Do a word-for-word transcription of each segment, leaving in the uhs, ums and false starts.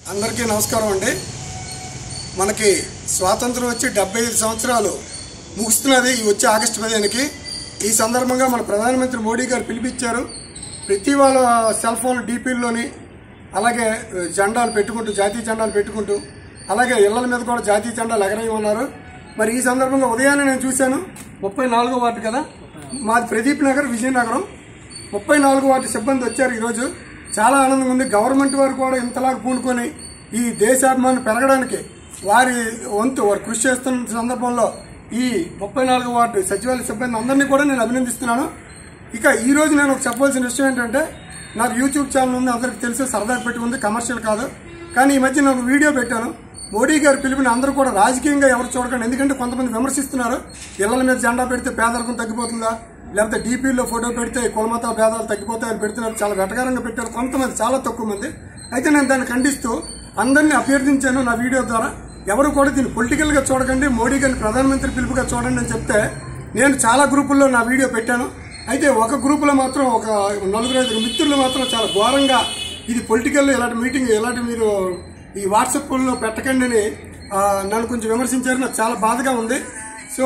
అందరికీ నమస్కారం అండి. మనకి స్వాతంత్రం వచ్చి డెబ్బై ఐదు సంవత్సరాలు ముగుస్తున్నది ఈ వచ్చే ఆగస్టు పదిహేనుకి. ఈ సందర్భంగా మన ప్రధానమంత్రి మోడీ గారు పిలిపించారు. ప్రతి వాళ్ళ సెల్ ఫోన్ డీపీల్లోని అలాగే జెండాలు పెట్టుకుంటూ జాతీయ జెండాలు పెట్టుకుంటూ అలాగే ఇళ్ల మీద కూడా జాతీయ జెండాలు ఎగరేయమన్నారు. మరి ఈ సందర్భంగా ఉదయాన్నే నేను చూశాను. ముప్పై నాలుగో వార్డు కదా మాది, ప్రదీప్ నగర్ విజయనగరం. ముప్పై నాలుగో వార్డు సిబ్బంది వచ్చారు ఈరోజు. చాలా ఆనందంగా ఉంది. గవర్నమెంట్ వారు కూడా ఇంతలాగా పూనుకొని ఈ దేశాభిమానం పెరగడానికి వారి వంతు వారు కృషి చేస్తున్న సందర్భంలో ఈ ముప్పై నాలుగో వార్డు సచివాలయ సిబ్బంది అందరినీ కూడా నేను అభినందిస్తున్నాను. ఇక ఈ రోజు నేను చెప్పవలసిన విషయం ఏంటంటే, నాకు యూట్యూబ్ ఛానల్ ఉంది, అందరికి తెలుసు, సరదా పెట్టి ఉంది, కమర్షియల్ కాదు. కానీ ఈ మధ్య నేను వీడియో పెట్టాను. మోడీ గారు పిలుపుని అందరూ కూడా రాజకీయంగా ఎవరు చూడకండి. ఎందుకంటే కొంతమంది విమర్శిస్తున్నారు. ఇళ్ల మీద జెండా పెడితే పేదరికం తగ్గిపోతుందా, లేకపోతే డీపీలో ఫోటో పెడితే కులమత భేదాలు తగ్గిపోతాయని పెడుతున్నారు. చాలా వెటకారంగా పెట్టారు కొంతమంది, చాలా తక్కువ మంది. అయితే నేను దాన్ని ఖండిస్తూ అందరినీ అభ్యర్థించాను నా వీడియో ద్వారా, ఎవరు కూడా దీన్ని పొలిటికల్ గా చూడకండి, మోడీ గారిని ప్రధానమంత్రి పిలుపుగా చూడండి అని చెప్తే నేను చాలా గ్రూపుల్లో నా వీడియో పెట్టాను. అయితే ఒక గ్రూపులో మాత్రం ఒక నలుగురు ఐదుగురు మిత్రులు మాత్రం చాలా ఘోరంగా ఇది పొలిటికల్ ఇలాంటి మీటింగ్ ఇలాంటి మీరు ఈ వాట్సాప్లో పెట్టకండి అని నన్ను కొంచెం విమర్శించారు. నాకు చాలా బాధగా ఉంది. సో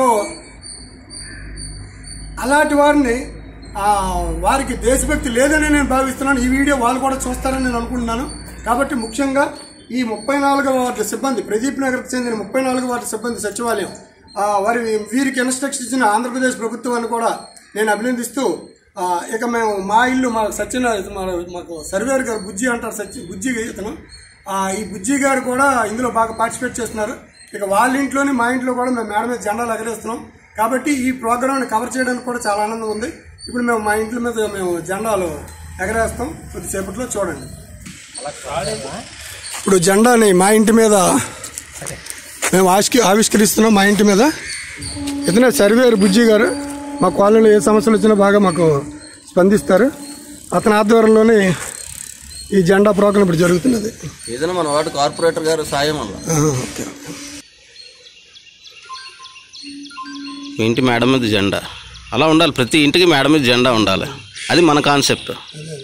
అలాంటి వారిని వారికి దేశభక్తి లేదని నేను భావిస్తున్నాను. ఈ వీడియో వాళ్ళు కూడా చూస్తారని నేను అనుకుంటున్నాను. కాబట్టి ముఖ్యంగా ఈ ముప్పై నాలుగవ వార్డు సిబ్బంది, ప్రదీప్ నగర్కి చెందిన ముప్పై నాలుగవ వార్డు సిబ్బంది సచివాలయం వారి వీరికి ఇన్స్ట్రక్షన్ ఇచ్చిన ఆంధ్రప్రదేశ్ ప్రభుత్వాన్ని కూడా నేను అభినందిస్తూ, ఇక మేము మా ఇల్లు మా సత్యనారాయణ మాకు సర్వేర్ గారు బుజ్జి అంటారు, సత్య బుజ్జి ఇతను, ఈ బుజ్జి గారు కూడా ఇందులో బాగా పార్టిసిపేట్ చేస్తున్నారు. ఇక వాళ్ళ ఇంట్లోని మా ఇంట్లో కూడా మేము మేడ మీద జెండాలు ఎగరేస్తున్నాం. కాబట్టి ఈ ప్రోగ్రామ్ని కవర్ చేయడానికి కూడా చాలా ఆనందం ఉంది. ఇప్పుడు మేము మా ఇంట్ల మీద మేము జెండాలు ఎగరేస్తాం. కొద్దిసేపట్లో చూడండి. ఇప్పుడు జెండాని మా ఇంటి మీద మేము ఆవిష్క ఆవిష్కరిస్తున్నాం మా ఇంటి మీద. ఇతనే సర్వేర్ బుజ్జి గారు. మా కాలనీలో ఏ సమస్యలు వచ్చినా బాగా మాకు స్పందిస్తారు. అతని ఆధ్వర్యంలోనే ఈ జెండా ప్రోగ్రాం ఇప్పుడు జరుగుతున్నది. ఏదైనా మన వార్డు కార్పొరేటర్ గారు సాయం అలా ఓకే. ఇంటి మేడ మీద జెండా అలా ఉండాలి. ప్రతి ఇంటికి మేడ మీద జెండా ఉండాలి. అది మన కాన్సెప్ట్.